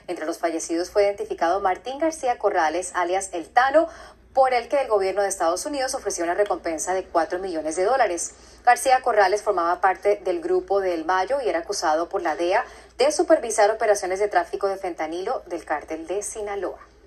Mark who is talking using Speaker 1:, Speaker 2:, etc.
Speaker 1: Entre los fallecidos fue identificado Martín García Corrales, alias El Tano, por el que el gobierno de Estados Unidos ofreció una recompensa de $4 millones. García Corrales formaba parte del grupo de El Mayo y era acusado por la DEA de supervisar operaciones de tráfico de fentanilo del cártel de Sinaloa.